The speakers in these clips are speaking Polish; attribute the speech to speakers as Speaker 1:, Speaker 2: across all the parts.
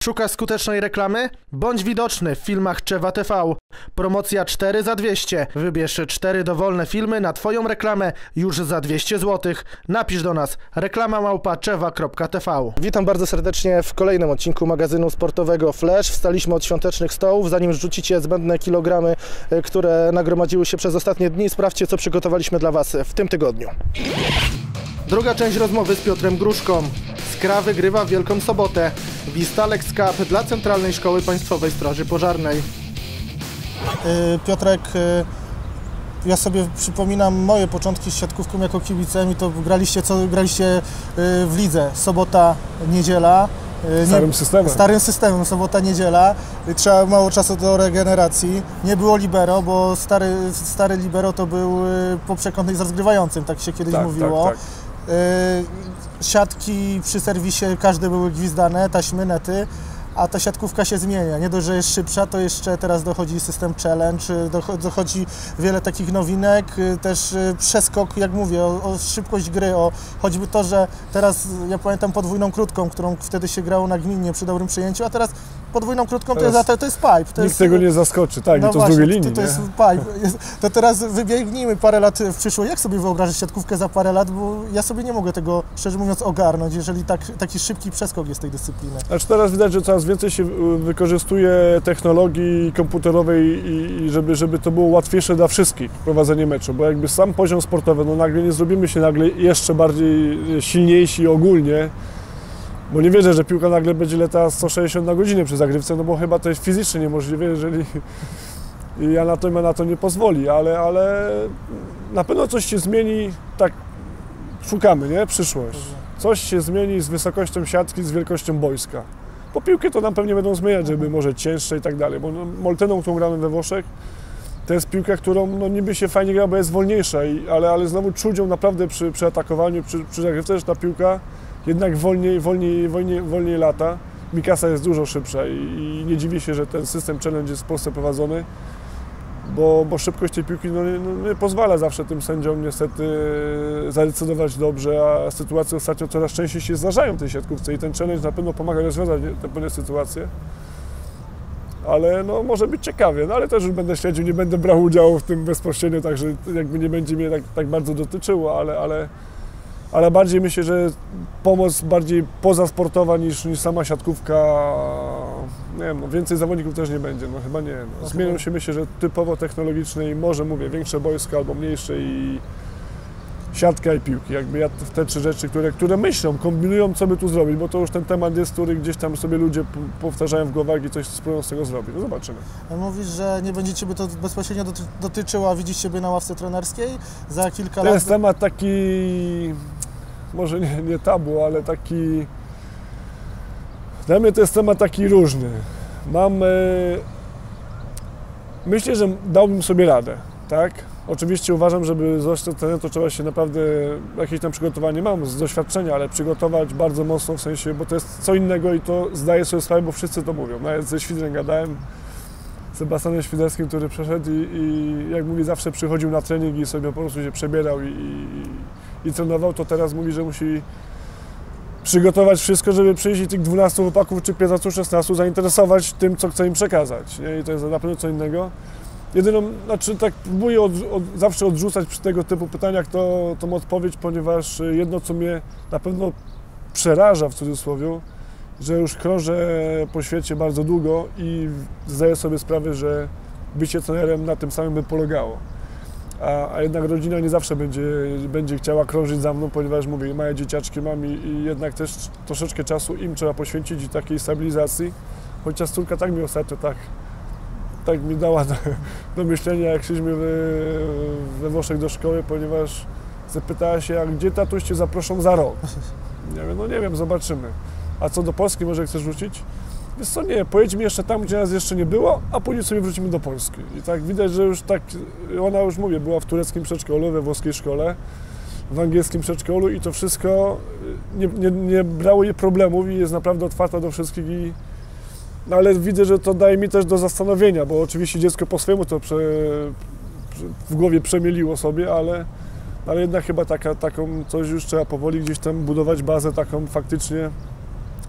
Speaker 1: Szukasz skutecznej reklamy? Bądź widoczny w filmach Czewa TV. Promocja 4 za 200. Wybierz 4 dowolne filmy na Twoją reklamę już za 200 zł. Napisz do nas reklama@czewa.tv. Witam bardzo serdecznie w kolejnym odcinku magazynu sportowego Flash. Wstaliśmy od świątecznych stołów. Zanim zrzucicie zbędne kilogramy, które nagromadziły się przez ostatnie dni, sprawdźcie, co przygotowaliśmy dla Was w tym tygodniu. Druga część rozmowy z Piotrem Gruszką. Skra wygrywa w Wielką Sobotę. Vistalex Cup dla Centralnej Szkoły Państwowej Straży Pożarnej.
Speaker 2: Piotrek, ja sobie przypominam moje początki z siatkówką jako kibicem i to graliście w lidze. Sobota, niedziela. Starym systemem, sobota, niedziela. Trzeba mało czasu do regeneracji. Nie było libero, bo stary libero to był poprzekątnej z rozgrywającym, tak się kiedyś mówiło. Tak. Siatki przy serwisie każde były gwizdane, taśmy, nety, a ta siatkówka się zmienia. Nie dość, że jest szybsza, to jeszcze teraz dochodzi system challenge, dochodzi wiele takich nowinek, też przeskok, jak mówię, o szybkość gry, o choćby to, że teraz, ja pamiętam podwójną krótką, którą wtedy się grało na gminnie przy dobrym przyjęciu, a teraz podwójną krótką to jest pipe.
Speaker 3: Nikt tego nie zaskoczy, tak, no i to właśnie, z drugiej linii.
Speaker 2: To jest pipe. To teraz wybiegnijmy parę lat w przyszłość. Jak sobie wyobrażasz siatkówkę za parę lat, bo ja sobie nie mogę tego, szczerze mówiąc, ogarnąć, jeżeli taki szybki przeskok jest tej dyscypliny.
Speaker 3: Znaczy teraz widać, że coraz więcej się wykorzystuje technologii komputerowej i żeby to było łatwiejsze dla wszystkich prowadzenie meczu, bo jakby sam poziom sportowy, no nagle nie zrobimy się nagle jeszcze bardziej silniejsi ogólnie, bo nie wierzę, że piłka nagle będzie latała 160 na godzinę przy zagrywce, no bo chyba to jest fizycznie niemożliwe, jeżeli anatomia na to nie pozwoli, ale na pewno coś się zmieni, tak szukamy, nie? Przyszłość. Coś się zmieni z wysokością siatki, z wielkością boiska. Po piłkę to nam pewnie będą zmieniać, żeby może cięższe i tak dalej, bo Molteną, którą gramy we Włoszech, to jest piłka, którą no, niby się fajnie gra, bo jest wolniejsza, ale znowu czuć ją naprawdę przy atakowaniu, przy zagrywce, że ta piłka jednak wolniej lata. Mikasa jest dużo szybsza i nie dziwię się, że ten system challenge jest w Polsce prowadzony, bo szybkość tej piłki nie pozwala zawsze tym sędziom niestety zadecydować dobrze, a sytuacje ostatnio coraz częściej się zdarzają w tej siatkówce i ten challenge na pewno pomaga rozwiązać te pewne sytuacje. Ale no, może być ciekawie, no ale też już będę śledził, nie będę brał udziału w tym bezpośrednio, także jakby nie będzie mnie tak bardzo dotyczyło, ale bardziej myślę, że pomoc bardziej pozasportowa niż sama siatkówka, nie wiem, no, więcej zawodników też nie będzie, no chyba nie. No. Zmienią się, myślę, że typowo technologiczne i może, mówię, większe boiska albo mniejsze i siatka i piłki, jakby ja te trzy rzeczy, które myślą, kombinują, co by tu zrobić, bo to już ten temat jest, który gdzieś tam sobie ludzie powtarzają w głowach i coś spróbują z tego zrobić. No zobaczymy.
Speaker 2: Mówisz, że nie będzie Ciebie to bezpośrednio dotyczyło, a widzisz siebie na ławce trenerskiej za kilka lat?
Speaker 3: To jest temat taki, może nie tabu, ale taki, dla mnie to jest temat taki różny. Myślę, że dałbym sobie radę, tak? Oczywiście uważam, żeby zostać trenerem, to trzeba się naprawdę, jakieś tam przygotowanie mam z doświadczenia, ale przygotować bardzo mocno, w sensie, bo to jest co innego i to zdaję sobie sprawę, bo wszyscy to mówią. Nawet ze Świdrem gadałem, z Sebastianem Świderskim, który przeszedł i jak mówi, zawsze przychodził na trening i sobie po prostu się przebierał i trenował, to teraz mówi, że musi przygotować wszystko, żeby przyjść i tych 12 chłopaków czy 15-16 zainteresować tym, co chce im przekazać. Nie? I to jest na pewno co innego. Jedyną, znaczy tak próbuję zawsze odrzucać przy tego typu pytaniach tą odpowiedź, ponieważ jedno, co mnie na pewno przeraża w cudzysłowie, że już krążę po świecie bardzo długo i zdaję sobie sprawę, że bycie trenerem na tym samym by polegało. A jednak rodzina nie zawsze będzie chciała krążyć za mną, ponieważ mówię, małe dzieciaczki mam i jednak też troszeczkę czasu im trzeba poświęcić i takiej stabilizacji, chociaż córka tak mi ostatnio tak mi dała do myślenia, jak szliśmy we Włoszech do szkoły, ponieważ zapytała się, a gdzie tatuś Cię zaproszą za rok? Ja mówię, no nie wiem, zobaczymy. A co do Polski, może chcesz wrócić? Wiesz co, nie, pojedźmy jeszcze tam, gdzie nas jeszcze nie było, a później sobie wrócimy do Polski. I tak widać, że już tak, ona już mówię, była w tureckim przedszkolu, we włoskiej szkole, w angielskim przedszkolu i to wszystko nie brało jej problemów i jest naprawdę otwarta do wszystkich. No ale widzę, że to daje mi też do zastanowienia, bo oczywiście dziecko po swojemu to w głowie przemieliło sobie, ale jednak chyba taką coś już trzeba powoli gdzieś tam budować bazę taką faktycznie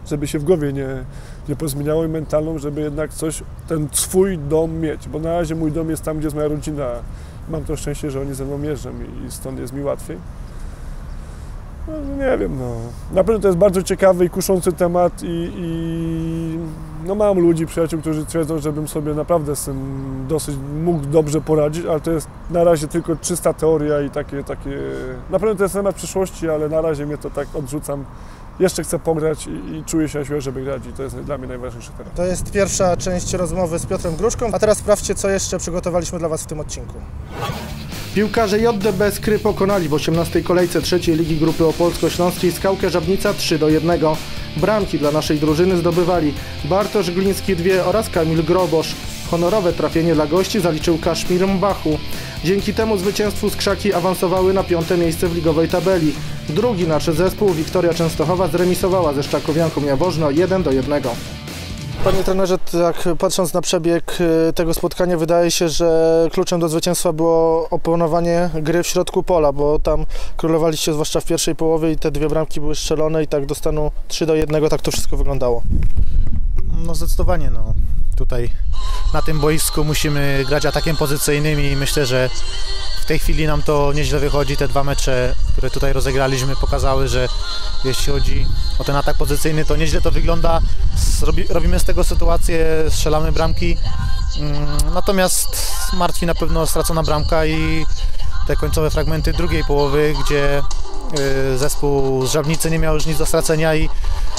Speaker 3: żeby się w głowie nie pozmieniało i mentalną, żeby jednak ten swój dom mieć, bo na razie mój dom jest tam, gdzie jest moja rodzina. Mam to szczęście, że oni ze mną jeżdżą i stąd jest mi łatwiej. No, nie wiem, no. Na pewno to jest bardzo ciekawy i kuszący temat i mam ludzi, przyjaciół, którzy twierdzą, żebym sobie naprawdę z tym dosyć mógł dobrze poradzić, ale to jest na razie tylko czysta teoria i takie... Na pewno to jest temat przyszłości, ale na razie mnie to tak odrzucam. Jeszcze chcę pograć i czuję się na siłę, żeby grać i to jest dla mnie najważniejsze teraz.
Speaker 2: To jest pierwsza część rozmowy z Piotrem Gruszką, a teraz sprawdźcie, co jeszcze przygotowaliśmy dla Was w tym odcinku.
Speaker 1: Piłkarze JDB Skry pokonali w 18. kolejce trzeciej Ligi Grupy Opolsko-Śląskiej Skałkę Żabnica 3-1. Bramki dla naszej drużyny zdobywali Bartosz Gliński 2 oraz Kamil Grobosz. Honorowe trafienie dla gości zaliczył Kaszmir Mbachu. Dzięki temu zwycięstwu Skrzaki awansowały na 5. miejsce w ligowej tabeli. Drugi nasz zespół Wiktoria Częstochowa zremisowała ze Szczakowianką Jaworzno 1-1.
Speaker 2: Panie trenerze, tak patrząc na przebieg tego spotkania, wydaje się, że kluczem do zwycięstwa było opanowanie gry w środku pola, bo tam królowaliście zwłaszcza w pierwszej połowie i te 2 bramki były strzelone i tak do stanu 3-1 tak to wszystko wyglądało.
Speaker 4: No zdecydowanie, tutaj na tym boisku musimy grać atakiem pozycyjnym i myślę, że w tej chwili nam to nieźle wychodzi. Te 2 mecze, które tutaj rozegraliśmy, pokazały, że jeśli chodzi o ten atak pozycyjny, to nieźle to wygląda. Robimy z tego sytuację, strzelamy bramki, natomiast martwi na pewno stracona bramka i te końcowe fragmenty drugiej połowy, gdzie zespół z Żabnicy nie miał już nic do stracenia i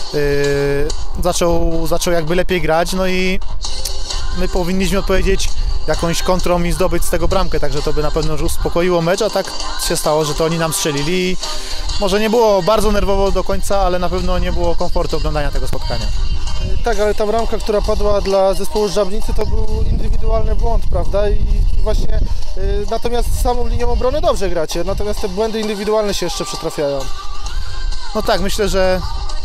Speaker 4: zaczął jakby lepiej grać, no i my powinniśmy odpowiedzieć jakąś kontrą i zdobyć z tego bramkę, także to by na pewno już uspokoiło mecz, a tak się stało, że to oni nam strzelili i może nie było bardzo nerwowo do końca, ale na pewno nie było komfortu oglądania tego spotkania.
Speaker 2: Tak, ale ta bramka, która padła dla zespołu z Żabnicy, to był indywidualny błąd, prawda? I właśnie natomiast samą linią obrony dobrze gracie, natomiast te błędy indywidualne się jeszcze przytrafiają.
Speaker 4: No tak, myślę, że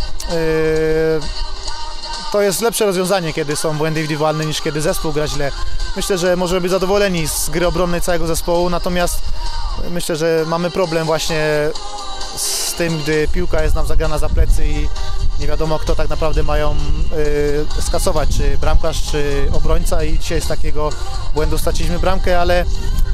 Speaker 4: to jest lepsze rozwiązanie, kiedy są błędy indywidualne, niż kiedy zespół gra źle. Myślę, że możemy być zadowoleni z gry obronnej całego zespołu, natomiast myślę, że mamy problem właśnie z tym, gdy piłka jest nam zagrana za plecy i nie wiadomo, kto tak naprawdę mają skasować, czy bramkarz, czy obrońca, i dzisiaj z takiego błędu straciliśmy bramkę, ale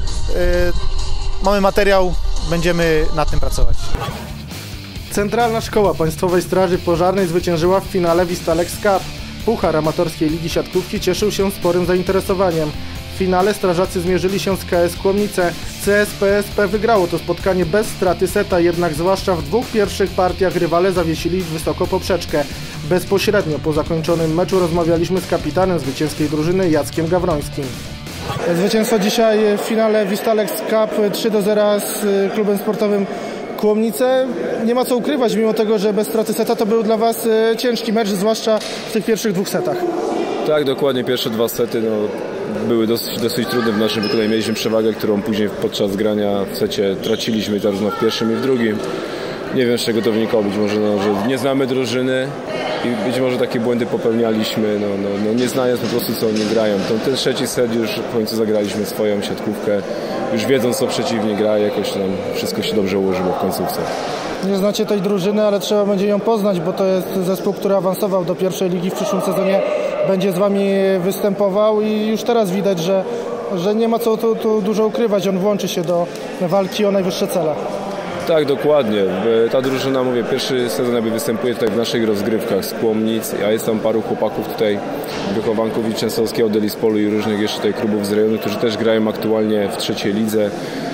Speaker 4: mamy materiał, będziemy nad tym pracować.
Speaker 1: Centralna Szkoła Państwowej Straży Pożarnej zwyciężyła w finale Vistalex Cup. Puchar amatorskiej ligi siatkówki cieszył się sporym zainteresowaniem. W finale strażacy zmierzyli się z KS Kłomnice. CSPSP wygrało to spotkanie bez straty seta, jednak zwłaszcza w 2 pierwszych partiach rywale zawiesili wysoko poprzeczkę. Bezpośrednio po zakończonym meczu rozmawialiśmy z kapitanem zwycięskiej drużyny Jackiem Gawrońskim.
Speaker 2: Zwycięstwo dzisiaj w finale Vistalex Cup 3-0 z klubem sportowym Kłomnice. Nie ma co ukrywać, mimo tego, że bez straty seta to był dla Was ciężki mecz, zwłaszcza w tych pierwszych 2 setach.
Speaker 5: Tak, dokładnie. Pierwsze 2 sety były dosyć trudne w naszym wykonaniu. Mieliśmy przewagę, którą później podczas grania w secie traciliśmy zarówno w pierwszym i w drugim. Nie wiem, z czego to wynikało. Być może, że nie znamy drużyny i być może takie błędy popełnialiśmy, nie znając po prostu, co oni grają. Ten trzeci set już w końcu zagraliśmy swoją siatkówkę, już wiedząc, co przeciwnik gra, jakoś tam wszystko się dobrze ułożyło w końcówce.
Speaker 2: Nie znacie tej drużyny, ale trzeba będzie ją poznać, bo to jest zespół, który awansował do pierwszej ligi w przyszłym sezonie, będzie z Wami występował i już teraz widać, że nie ma co tu dużo ukrywać, on włączy się do walki o najwyższe cele.
Speaker 5: Tak, dokładnie. Ta drużyna, mówię, pierwszy sezon jakby występuje tutaj w naszych rozgrywkach z Kłomnic, a jest tam paru chłopaków tutaj, wychowanków i Częstochowskiego, Delispolu i różnych jeszcze tutaj klubów z rejonu, którzy też grają aktualnie w trzeciej lidze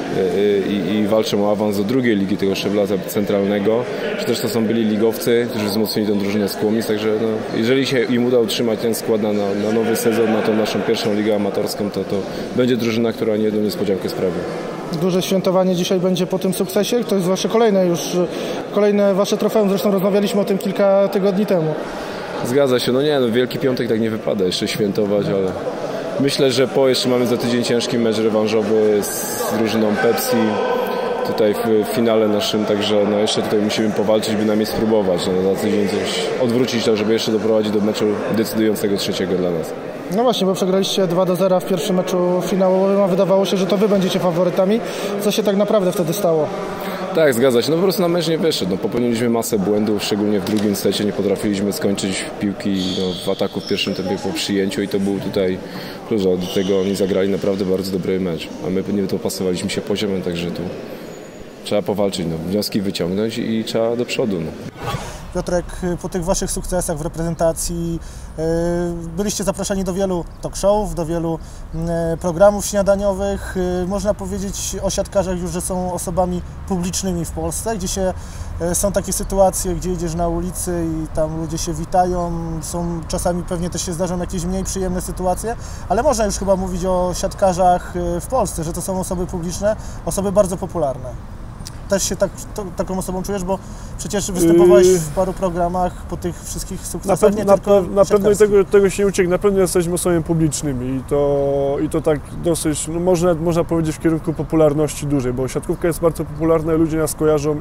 Speaker 5: i walczą o awans do drugiej ligi tego szczebla centralnego. Czy też to są byli ligowcy, którzy wzmocnili tę drużynę z Kłomnic, także jeżeli się im uda utrzymać ten skład na nowy sezon, na tą naszą pierwszą ligę amatorską, to będzie drużyna, która nie jedną niespodziankę sprawi.
Speaker 2: Duże świętowanie dzisiaj będzie po tym sukcesie. To jest Wasze kolejne Wasze trofeum. Zresztą rozmawialiśmy o tym kilka tygodni temu.
Speaker 5: Zgadza się. Wielki Piątek tak nie wypada jeszcze świętować, ale myślę, że jeszcze mamy za tydzień ciężki mecz rewanżowy z drużyną Pepsi. Tutaj w finale naszym, także jeszcze tutaj musimy powalczyć, bynajmniej spróbować. Za tydzień coś odwrócić to, żeby jeszcze doprowadzić do meczu decydującego trzeciego dla nas.
Speaker 2: No właśnie, bo przegraliście 2-0 w pierwszym meczu finałowym, a wydawało się, że to Wy będziecie faworytami. Co się tak naprawdę wtedy stało?
Speaker 5: Tak, zgadza się. No po prostu na mecz nie wyszedł. No, popełniliśmy masę błędów, szczególnie w drugim secie. Nie potrafiliśmy skończyć piłki w ataku w pierwszym tempie po przyjęciu i to był tutaj klucz. Do tego oni zagrali naprawdę bardzo dobry mecz. A my nie dopasowaliśmy się poziomem, także tu trzeba powalczyć, wnioski wyciągnąć i trzeba do przodu.
Speaker 2: Piotrek, po tych waszych sukcesach w reprezentacji byliście zapraszani do wielu talk showów, do wielu programów śniadaniowych. Można powiedzieć o siatkarzach już, że są osobami publicznymi w Polsce, gdzie są takie sytuacje, gdzie idziesz na ulicy i tam ludzie się witają, są czasami pewnie też się zdarzą jakieś mniej przyjemne sytuacje, ale można już chyba mówić o siatkarzach w Polsce, że to są osoby publiczne, osoby bardzo popularne. Też się taką osobą czujesz, bo przecież występowałeś w paru programach po tych wszystkich sukcesach,
Speaker 3: na pewno tego się nie ucieknie, na pewno jesteśmy osobami publicznymi i to tak dosyć, można powiedzieć w kierunku popularności dużej, bo siatkówka jest bardzo popularna i ludzie nas kojarzą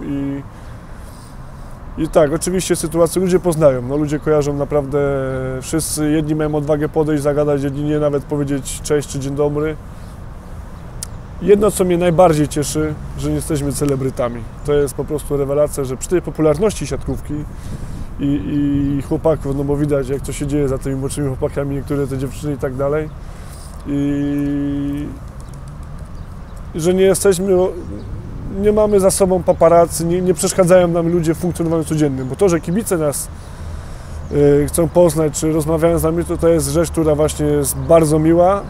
Speaker 3: i tak, oczywiście sytuacje ludzie poznają, ludzie kojarzą naprawdę wszyscy, jedni mają odwagę podejść, zagadać, jedni nie, nawet powiedzieć cześć czy dzień dobry. Jedno, co mnie najbardziej cieszy, że nie jesteśmy celebrytami. To jest po prostu rewelacja, że przy tej popularności siatkówki i chłopaków, bo widać, jak to się dzieje za tymi młodszymi chłopakami, niektóre te dziewczyny i tak dalej. I że nie mamy za sobą paparazzi, nie przeszkadzają nam ludzie w funkcjonowaniu codziennym, bo to, że kibice nas chcą poznać, czy rozmawiają z nami, to jest rzecz, która właśnie jest bardzo miła.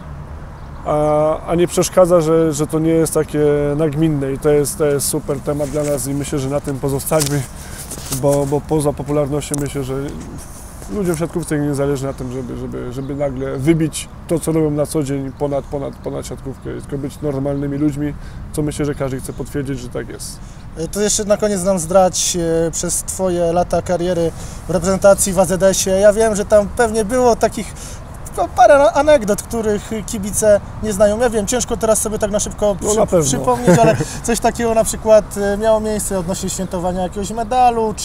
Speaker 3: A nie przeszkadza, że to nie jest takie nagminne i to jest super temat dla nas i myślę, że na tym pozostańmy, bo poza popularnością myślę, że ludziom w siatkówce nie zależy na tym, żeby nagle wybić to, co robią na co dzień ponad siatkówkę, tylko być normalnymi ludźmi, co myślę, że każdy chce potwierdzić, że tak jest.
Speaker 2: To jeszcze na koniec nam zdradź przez Twoje lata kariery w reprezentacji w AZS-ie. Ja wiem, że tam pewnie było takich parę anegdot, których kibice nie znają. Ja wiem, ciężko teraz sobie tak na szybko przypomnieć, ale coś takiego na przykład miało miejsce odnośnie świętowania jakiegoś medalu,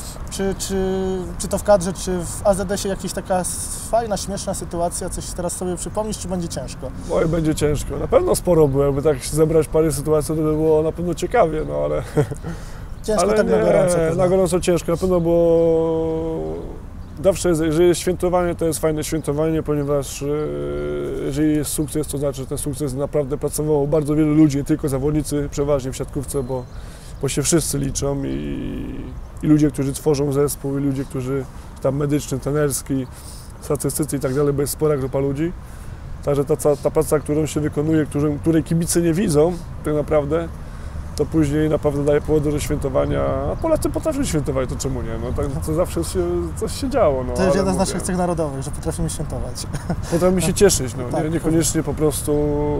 Speaker 2: czy to w kadrze, czy w AZS-ie jakaś taka fajna, śmieszna sytuacja, coś teraz sobie przypomnisz, czy będzie ciężko?
Speaker 3: Oj, będzie ciężko. Na pewno sporo było, jakby tak zebrać parę sytuacji, to by było na pewno ciekawie, ale...
Speaker 2: Ciężko tak na gorąco.
Speaker 3: Na gorąco ciężko, na pewno, bo zawsze, jeżeli jest świętowanie, to jest fajne świętowanie, ponieważ jeżeli jest sukces, to znaczy, że ten sukces naprawdę pracowało bardzo wielu ludzi, nie tylko zawodnicy, przeważnie w siatkówce, bo się wszyscy liczą i ludzie, którzy tworzą zespół, i ludzie, którzy tam medyczny, trenerski, statystycy i tak dalej, bo jest spora grupa ludzi. Także ta praca, którą się wykonuje, której kibice nie widzą tak naprawdę, to później naprawdę daje powody do świętowania, a Polacy potrafią świętować, to czemu nie? Tak, to zawsze coś się działo.
Speaker 2: To jest jeden z naszych cech narodowych, że potrafimy świętować.
Speaker 3: Potrafimy się cieszyć,
Speaker 2: tak,
Speaker 3: niekoniecznie po prostu,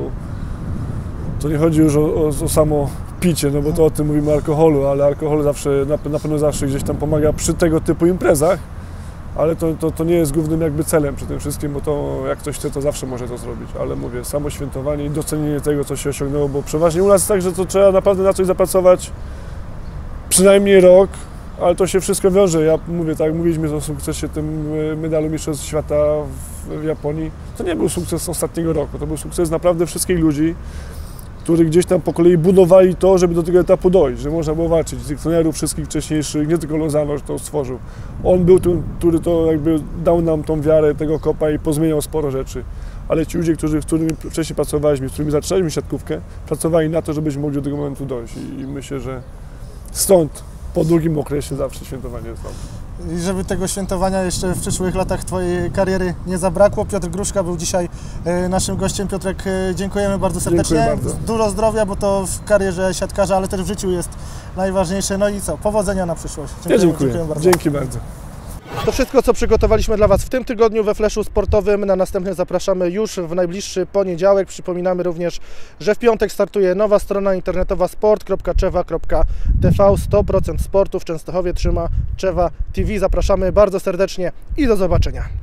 Speaker 3: to nie chodzi już o samo picie, bo to o tym mówimy o alkoholu, ale alkohol zawsze, na pewno zawsze gdzieś tam pomaga przy tego typu imprezach, ale to nie jest głównym jakby celem przy tym wszystkim, bo to jak ktoś chce, to zawsze może to zrobić, ale mówię, samo świętowanie i docenienie tego, co się osiągnęło, bo przeważnie u nas jest tak, że to trzeba naprawdę na coś zapracować przynajmniej rok, ale to się wszystko wiąże. Ja mówię, tak jak mówiliśmy o sukcesie tym medalu Mistrzostw Świata w Japonii, to nie był sukces ostatniego roku, to był sukces naprawdę wszystkich ludzi, którzy gdzieś tam po kolei budowali to, żeby do tego etapu dojść, że można było walczyć. Z tych trenerów wszystkich wcześniejszych, nie tylko Lozano, że to stworzył. On był tym, który to jakby dał nam tą wiarę tego kopa i pozmieniał sporo rzeczy. Ale ci ludzie, z którymi wcześniej pracowaliśmy, z którymi zaczynaliśmy siatkówkę, pracowali na to, żebyśmy mogli do tego momentu dojść. I myślę, że stąd po długim okresie zawsze świętowanie jest dobre.
Speaker 2: I żeby tego świętowania jeszcze w przyszłych latach Twojej kariery nie zabrakło. Piotr Gruszka był dzisiaj naszym gościem. Piotrek, dziękujemy bardzo serdecznie.
Speaker 3: Dziękuję bardzo.
Speaker 2: Dużo zdrowia, bo to w karierze siatkarza, ale też w życiu jest najważniejsze. No i co? Powodzenia na przyszłość.
Speaker 3: Dziękuję bardzo. Dzięki bardzo.
Speaker 1: To wszystko, co przygotowaliśmy dla Was w tym tygodniu we Flashu Sportowym. Na następny zapraszamy już w najbliższy poniedziałek. Przypominamy również, że w piątek startuje nowa strona internetowa sport.czewa.tv. 100% sportu w Częstochowie trzyma Czewa TV. Zapraszamy bardzo serdecznie i do zobaczenia.